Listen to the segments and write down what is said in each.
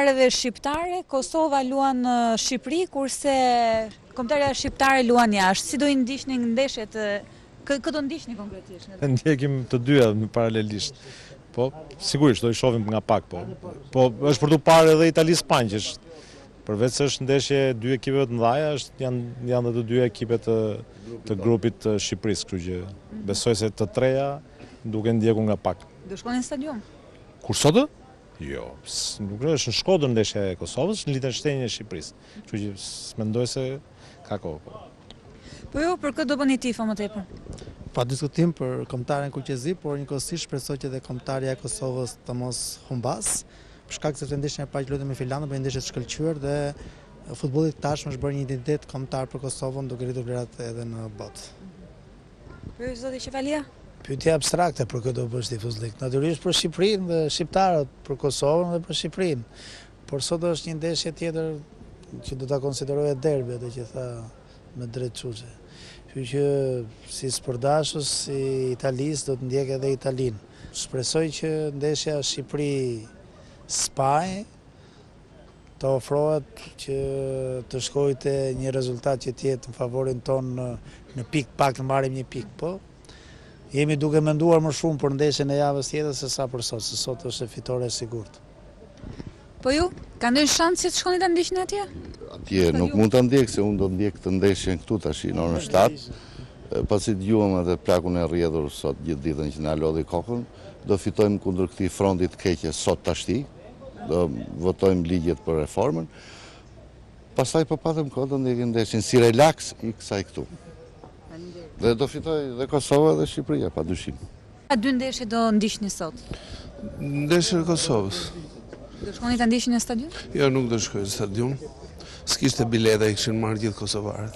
Kombëtarëve shqiptare, Kosova luan në Shqipëri, kurse kombëtarja shqiptare luan jashtë. Si do i ndiqni ndeshjet? Kë do ndiqni konkretisht? Ndjekim të dyja në paralelisht. Po, sigurisht do i shohim nga pak, po është për tu parë edhe Itali-Spanjë, që është përveç se është ndeshje dy ekipeve të mëdha, janë dhe të dy ekipet të grupit të Shqipërisë, kështu që besoj se të treja duke ndjekur nga pak. Do shkoni në stadium? Kur sotë? Jo, nuk është në Shkodër ndeshja e Kosovës, në Liechtenstein e Shqipërisë. Kështu që s'mendoj se ka kohë. Po jo, për këtë do bëni tifo më tepër? Pa diskutim për kombëtaren Kuqezi, por njëkohësisht shpresoj që edhe kombëtarja e Kosovës të mos humbas, për shkak se ndeshja e parë që luajtëm me Finlandën bëri ndeshje të shkëlqyer dhe futbolli tashmë është bërë një identitet kombëtar për Kosovën, duke rritur vlerat edhe në botë. Për zoti Qefalia? Pyetje abstrakte për këtë do bësh tifozlik. Natyrisht për Shqipërinë dhe shqiptarët, për Kosovën dhe për Shqipërinë. Por sot është një ndeshje tjetër që do ta konsideroj derbi, atë që tha me drejt çuçe. Kështu që si spërdashës, si Italisë do të ndjek edhe Italinë. Shpresoj që ndeshja Shqipëri-Spanjë të ofrohet që të shkojë te një rezultat që të jetë në favorin ton në pikë, pak të marrim një pikë, po jemi duke menduar më shumë për ndeshjen e javës tjetër se sa për sot, se sot është fitore e sigurt. Po ju, ka ndonjë shans që të shkoni ta ndiqni atje? Atje nuk mund ta ndjek, se unë do ndjek të ndeshjen këtu tash në orën 7. Pasi dëgjuam edhe plakun e rrjedhur sot gjithë ditën që na lodhi kokën, do fitojmë kundër këtij fronti të keqe sot tashti. Do votojmë ligjet për reformën. Pastaj po patëm kohë do ndjekim ndeshjen si relaks i kësaj këtu. Dhe do fitoj dhe Kosova dhe Shqipëria, padyshim. A dy ndeshje do ndiqni sot? Ndeshja e Kosovës. Do shkoni ta ndiqni në stadium? Jo, nuk do shkoj në stadium. S'kishte bileta, i kishin marrë gjithë kosovarët.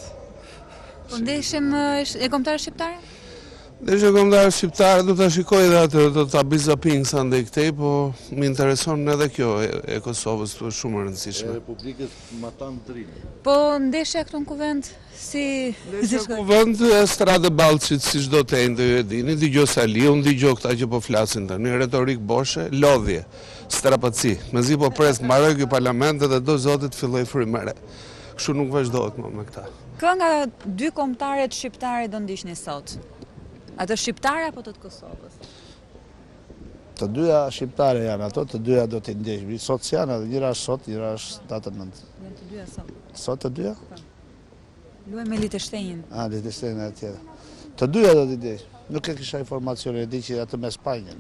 Po ndeshjem e kombëtarë shqiptare? Ndeshja e kombëtarë shqiptare do ta shikoj edhe atë, do ta bëj zaping sa ndej këtej, po më intereson edhe kjo e Kosovës, është shumë e rëndësishme. E Republikës Matan Drinë. Po ndeshja këtu në Kuvend si Në Kuvend e Stradë Ballçit, siç do të ende ju e dini, dëgjoj Sali, unë dëgjoj këta që po flasin tani, retorik boshe, lodhje, strapaci. Mezi po pres mbaroj ky parlament dhe do zotit filloj frymëre. Kështu nuk vazhdohet më me këta. Kë nga dy kombëtarët shqiptare do ndiqni sot? Atë shqiptare apo të Kosovës? Të dyja shqiptare janë ato, të dyja do t'i ndjejmë. Sot janë edhe njëra është sot, njëra është datën 9. Janë të dyja sot. Sot të dyja? Luajmë me Liechtensteinin. Liechtensteinin e tjetër. Të dyja do t'i ndjejmë. Nuk e kisha informacione, e di që atë me Spanjën.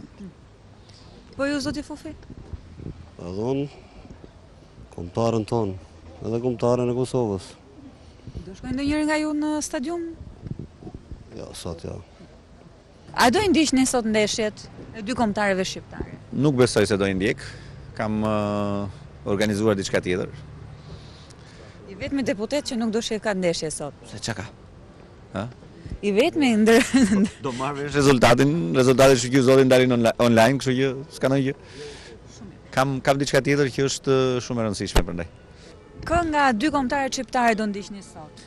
Po ju zoti Fufi? Edhe unë, kombëtarën tonë, edhe kombëtarën e Kosovës. Do shkojnë ndonjëri nga ju në stadium? Jo, sot jo. A do i ndiqni sot ndeshjet e dy kombëtarëve shqiptare? Nuk besoj se do i ndjek. Kam organizuar diçka tjetër. I vetmi deputet që nuk do shikoj ndeshje sot. Se çka ka? Ha? I vetmi ndër Do marrë vesh rezultatet shqyrzotin dalin online, kështu që s'ka ndonjë gjë. Kam diçka tjetër që është shumë e rëndësishme prandaj. Kë nga dy kombëtarët shqiptarë do ndiqni sot?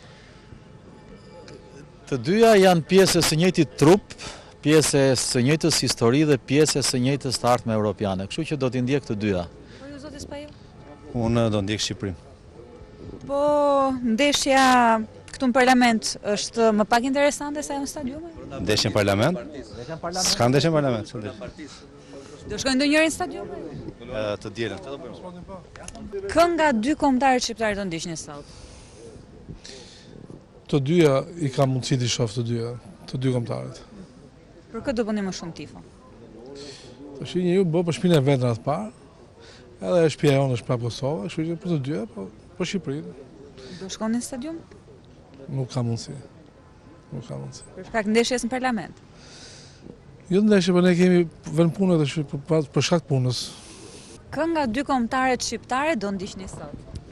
Të dyja janë pjesë së njëjtit trup, pjesë së njëjtës histori dhe pjesë së njëjtës të ardhme europiane, kështu që do t'i ndjek të dyja. Po ju zoti Spajo? Unë do ndjek Shqipërinë. Po ndeshja këtu në parlament është më pak interesante se ajo në stadium? Ndeshje në parlament? S'ka ndeshje në parlament. Do shkojnë ndonjëri në stadium? Të dielën. Kë nga dy kombëtarët shqiptarë do ndiqni sot? Të dyja i ka mundësi të shoh të dyja, të dy kombëtarët. Për këtë do bëni më shumë tifo? Tash një ju bë për shpinën e vetë në atë parë, edhe shtëpia jonë është pa Kosovë, kështu që për të dyja, po për Shqipërinë. Do shkoni në stadium? Nuk ka mundësi. Nuk ka mundësi. Për shkak ndeshjes në parlament? Jo ndeshje, por ne kemi vend punë tash për shkak të punës. Kë nga dy kombëtarët shqiptare do ndiqni sot?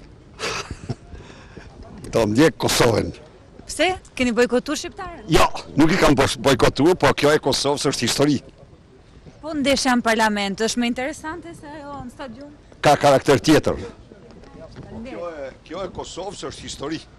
Do ndjek Kosovën. Pse? Keni bojkotuar shqiptarët? Jo, nuk i kam bojkotuar, po kjo e Kosovës është histori. Po ndeshja në parlament është më interesante se ajo në stadium? Ka karakter tjetër. Kjo e Kosovës është histori.